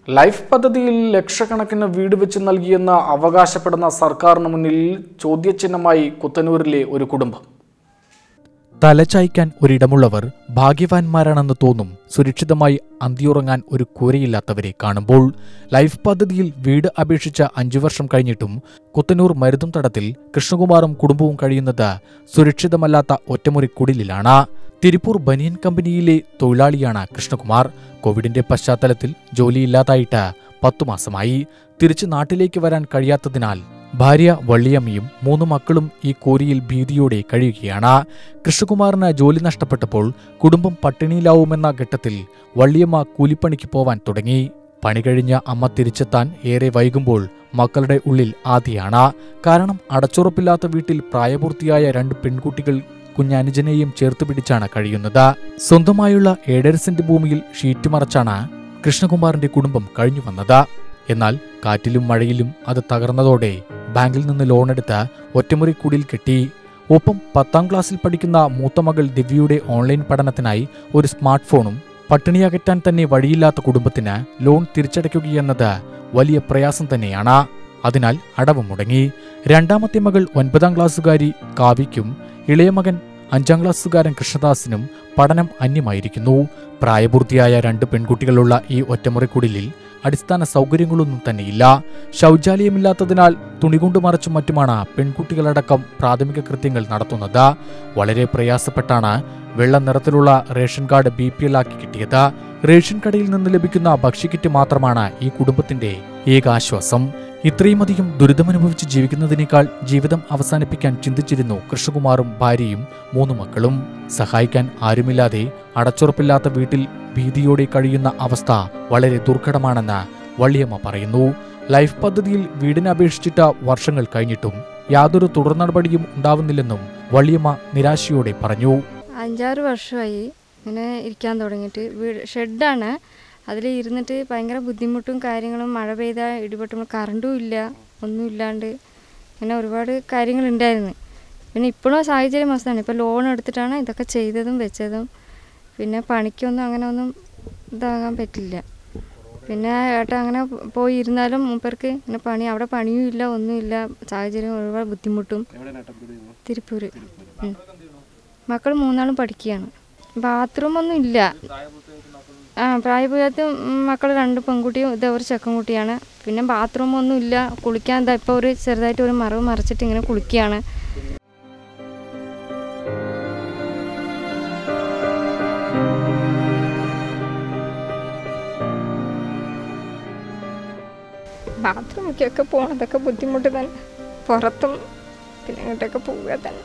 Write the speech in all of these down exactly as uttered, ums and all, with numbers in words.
Life പദ്ധതിയിൽ ലക്ഷക്കണക്കിന് വീട് വെച്ച് നൽകിയെന്ന് അവകാശപ്പെടുന്ന സർക്കാരിന് മുന്നിൽ ചോദ്യചിഹ്നമായി കുത്തനൂരിലെ ഒരു കുടുംബം. തലചായ്ക്കാൻ ഒരിടമുള്ളവർ ഭാഗ്യവാന്മാരാണെന്ന് തോന്നും സുരക്ഷിതമായി അന്തിയുറങ്ങാൻ ഒരു കൂരയില്ലാത്തവരെ കാണുമ്പോൾ. ലൈഫ് പദ്ധതിയിൽ വീട് അപേക്ഷിച്ച അഞ്ചു വർഷം കഴിഞ്ഞിട്ടും കുത്തനൂർ മരുതും തടത്തിൽ കൃഷ്ണകുമാറും കുടുംബവും കഴിയുന്നത് സുരക്ഷിതമല്ലാത്ത ഒറ്റമുറി കുടിലിലാണ്. തിരുപ്പൂർ ബനിയൻ കമ്പനിയിലെ തൊഴിലാളിയാണ് കൃഷ്ണകുമാർ. കോവിഡിന്റെ പശ്ചാത്തലത്തിൽ ജോലിയില്ലാതായിട്ട് പത്തു മാസമായി. തിരിച്ചു നാട്ടിലേക്ക് വരാൻ കഴിയാത്തതിനാൽ ഭാര്യ വള്ളിയമ്മയും മൂന്ന് മക്കളും ഈ കൂരിയിൽ ഭീതിയോടെ കഴിയുകയാണ്. കൃഷ്ണകുമാറിന് ജോലി നഷ്ടപ്പെട്ടപ്പോൾ കുടുംബം പട്ടിണിയിലാവുമെന്ന ഘട്ടത്തിൽ വള്ളിയമ്മ കൂലിപ്പണിക്ക് പോവാൻ തുടങ്ങി. പണി കഴിഞ്ഞ അമ്മ തിരിച്ചെത്താൻ ഏറെ വൈകുമ്പോൾ മക്കളുടെ ഉള്ളിൽ ആദിയാണ്. കാരണം അടച്ചുറപ്പില്ലാത്ത വീട്ടിൽ പ്രായപൂർത്തിയായ രണ്ട് പെൺകുട്ടികൾ കുഞ്ഞനുജനെയും ചേർത്തുപിടിച്ചാണ് കഴിയുന്നത്. സ്വന്തമായുള്ള ഏഴര സെന്റ് ഭൂമിയിൽ ഷീറ്റ് മറച്ചാണ് കൃഷ്ണകുമാറിന്റെ കുടുംബം കഴിഞ്ഞു വന്നത്. എന്നാൽ കാറ്റിലും മഴയിലും അത് തകർന്നതോടെ ബാങ്കിൽ നിന്ന് ലോണെടുത്ത് ഒറ്റമുറി കുടിൽ കെട്ടി. ഒപ്പം പത്താം ക്ലാസ്സിൽ പഠിക്കുന്ന മൂത്ത മകൾ ദിവ്യയുടെ ഓൺലൈൻ പഠനത്തിനായി ഒരു സ്മാർട്ട് ഫോണും. പട്ടിണിയകറ്റാൻ തന്നെ വഴിയില്ലാത്ത കുടുംബത്തിന് ലോൺ തിരിച്ചടയ്ക്കുകയെന്നത് വലിയ പ്രയാസം തന്നെയാണ്. അതിനാൽ അടവ് മുടങ്ങി. രണ്ടാമത്തെ മകൾ ഒൻപതാം ക്ലാസ്സുകാരി കാവ്യയ്ക്കും ഇളയ മകൻ അഞ്ചാം ക്ലാസ്സുകാരൻ കൃഷ്ണദാസിനും പഠനം അന്യമായിരിക്കുന്നു. പ്രായപൂർത്തിയായ രണ്ട് പെൺകുട്ടികളുള്ള ഈ ഒറ്റമുറിക്കുടിലിൽ അടിസ്ഥാന സൗകര്യങ്ങളൊന്നും തന്നെയില്ല. ശൗചാലയമില്ലാത്തതിനാൽ തുണികൊണ്ട് മറച്ചും മറ്റുമാണ് പെൺകുട്ടികളടക്കം പ്രാഥമിക കൃത്യങ്ങൾ നടത്തുന്നത്. വളരെ പ്രയാസപ്പെട്ടാണ് വെള്ള നിറത്തിലുള്ള ration card B P L ആക്കി കിട്ടിയത്. റേഷൻ കടയിൽ നിന്ന് ലഭിക്കുന്ന ഭക്ഷ്യക്കിറ്റ് മാത്രമാണ് ഈ കുടുംബത്തിന്റെ ഏക ആശ്വാസം. ഇത്രയുമധികം ദുരിതമനുഭവിച്ച് ജീവിക്കുന്നതിനേക്കാൾ ജീവിതം അവസാനിപ്പിക്കാൻ ചിന്തിച്ചിരുന്നു കൃഷ്ണകുമാറും ഭാര്യയും മൂന്നു മക്കളും. സഹായിക്കാൻ ആരുമില്ലാതെ അടച്ചുറപ്പില്ലാത്ത വീട്ടിൽ ഭീതിയോടെ കഴിയുന്ന അവസ്ഥ വളരെ ദുർഘടമാണെന്ന് വള്ളിയമ്മ പറയുന്നു. ലൈഫ് പദ്ധതിയിൽ വീടിന് അപേക്ഷിച്ചിട്ട് വർഷങ്ങൾ കഴിഞ്ഞിട്ടും യാതൊരു തുടർ നടപടിയും ഉണ്ടാവുന്നില്ലെന്നും വള്ളിയമ്മ നിരാശയോടെ പറഞ്ഞു. അഞ്ചാറ് വർഷമായി ഇങ്ങനെ ഇരിക്കാൻ തുടങ്ങിയിട്ട്. വീട് ഷെഡാണ്. അതിൽ ഇരുന്നിട്ട് ഭയങ്കര ബുദ്ധിമുട്ടും കാര്യങ്ങളും. മഴ പെയ്താൽ ഇടിപെട്ടുമ്പോൾ കറണ്ടും ഇല്ല, ഒന്നുമില്ലാണ്ട് അങ്ങനെ ഒരുപാട് കാര്യങ്ങളുണ്ടായിരുന്നു. പിന്നെ ഇപ്പോഴും സാഹചര്യം മോശമാണ്. ഇപ്പോൾ ലോൺ എടുത്തിട്ടാണ് ഇതൊക്കെ ചെയ്തതും വെച്ചതും. പിന്നെ പണിക്കൊന്നും അങ്ങനെ ഒന്നും ഇതാകാൻ പറ്റില്ല. പിന്നെ ഏട്ടൻ അങ്ങനെ പോയി ഇരുന്നാലും മൂപ്പർക്ക് പിന്നെ പണി അവിടെ പണിയും ഇല്ല, ഒന്നുമില്ല. സാഹചര്യം ഒരുപാട് ബുദ്ധിമുട്ടും. തിരുപ്പൂർ. മക്കൾ മൂന്നാളും പഠിക്കുകയാണ്. ബാത്റൂമൊന്നും ഇല്ല. ആ പ്രായപൂർത്തി മക്കൾ രണ്ട് പെൺകുട്ടിയും ഇത് ഒരു ചെക്കൻകുട്ടിയാണ്. പിന്നെ ബാത്റൂമൊന്നും ഇല്ല. കുളിക്കാൻ എന്താ ഇപ്പോൾ ഒരു ചെറുതായിട്ട് ഒരു മറവ് മറിച്ചിട്ട് ഇങ്ങനെ കുളിക്കുകയാണ്. ബാത്റൂമിലേക്കൊക്കെ പോകണതൊക്കെ ബുദ്ധിമുട്ട് തന്നെ. പുറത്തും പിന്നെ ഇങ്ങോട്ടൊക്കെ പോവുക തന്നെ.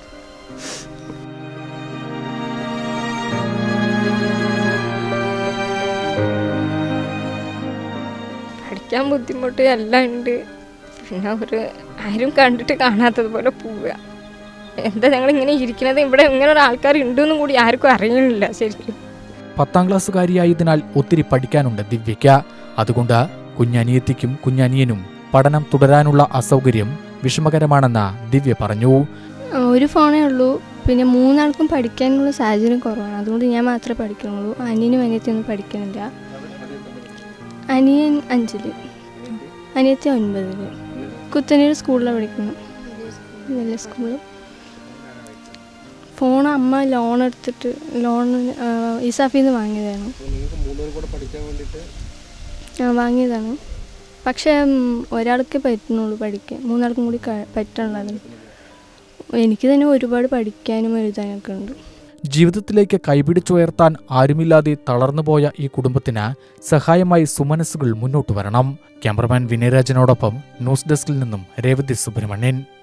പഠിക്കാൻ ബുദ്ധിമുട്ട് എല്ലാം ഉണ്ട്. പിന്നെ ഒരു ആരും കണ്ടിട്ട് കാണാത്തതുപോലെ പോവുക. എന്താ ഞങ്ങളിങ്ങനെ ഇരിക്കുന്നത്, ഇവിടെ ഇങ്ങനെ ഒരു ആൾക്കാർ ഉണ്ടെന്നും കൂടി ആർക്കും അറിയുന്നില്ല ശരിക്കും. പത്താം ക്ലാസ്സുകാരിയായതിനാൽ ഒത്തിരി പഠിക്കാനുണ്ട് ദിവ്യയ്ക്ക്. അതുകൊണ്ട് കുഞ്ഞനിയത്തിക്കും കുഞ്ഞനിയനും പഠനം തുടരാനുള്ള അസൗകര്യം വിഷമകരമാണെന്ന് ദിവ്യ പറഞ്ഞു. ഒരു ഫോണേ ഉള്ളൂ. പിന്നെ മൂന്നാൾക്കും പഠിക്കാനുള്ള സാഹചര്യം കുറവാണ്. അതുകൊണ്ട് ഞാൻ മാത്രമേ പഠിക്കുന്നുള്ളൂ. അനിയനും അനിയത്തിയൊന്നും പഠിക്കുന്നില്ല. അനിയൻ അഞ്ചിൽ, അനിയത്തി ഒൻപതിൽ. കുത്തനൂർ സ്കൂളിലാണ് പഠിക്കുന്നത്, നല്ല സ്കൂളിൽ. ഫോൺ അമ്മ ലോൺ എടുത്തിട്ട് ലോൺ ഇസാഫിൽ നിന്ന് വാങ്ങിയതാണ്. ആ വാങ്ങിയതാണ്. പക്ഷേ ഒരാൾക്കേ പറ്റുന്നുള്ളൂ പഠിക്കാൻ, മൂന്നാൾക്കും കൂടി പറ്റണുള്ളത്. എനിക്ക് തന്നെ ഒരുപാട് പഠിക്കാനും എഴുതാനൊക്കെ ഉണ്ട്. ജീവിതത്തിലേക്ക് കൈപിടിച്ചുയർത്താൻ ആരുമില്ലാതെ തളർന്നുപോയ ഈ കുടുംബത്തിന് സഹായമായി സുമനസ്സുകൾ മുന്നോട്ട് വരണം. ക്യാമറമാൻ വിനയരാജനോടൊപ്പം ന്യൂസ് ഡെസ്കിൽ നിന്നും രേവതി സുബ്രഹ്മണ്യൻ.